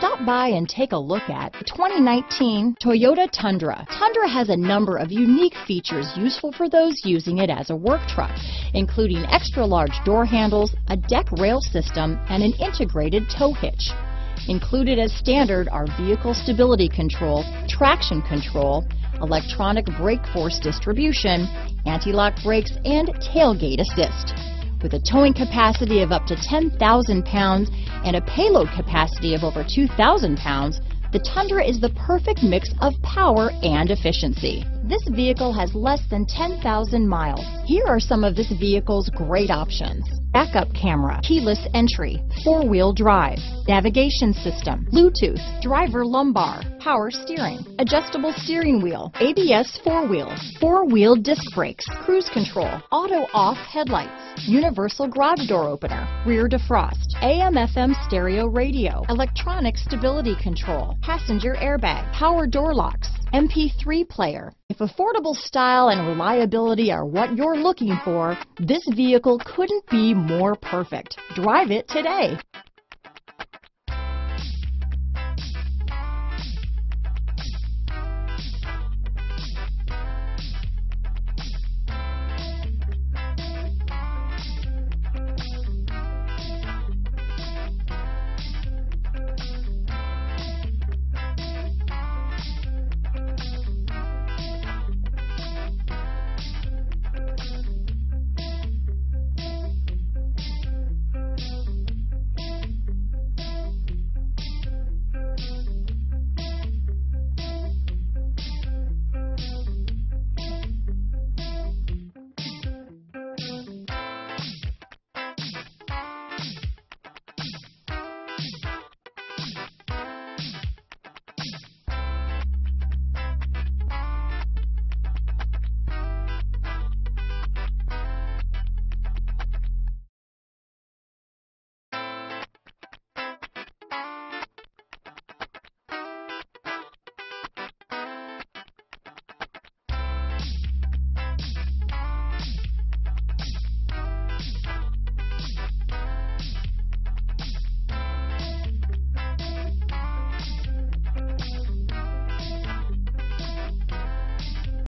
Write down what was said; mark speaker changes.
Speaker 1: Stop by and take a look at the 2019 Toyota Tundra. Tundra has a number of unique features useful for those using it as a work truck, including extra large door handles, a deck rail system, and an integrated tow hitch. Included as standard are vehicle stability control, traction control, electronic brake force distribution, anti-lock brakes, and tailgate assist. With a towing capacity of up to 10,000 pounds and a payload capacity of over 2,000 pounds, the Tundra is the perfect mix of power and efficiency. This vehicle has less than 10,000 miles. Here are some of this vehicle's great options: backup camera, keyless entry, four-wheel drive, navigation system, Bluetooth, driver lumbar, power steering, adjustable steering wheel, ABS four-wheel disc brakes, cruise control, auto-off headlights, universal garage door opener, rear defrost, AM/FM stereo radio, electronic stability control, passenger airbag, power door locks, MP3 player. If affordable style and reliability are what you're looking for, this vehicle couldn't be more perfect. Drive it today.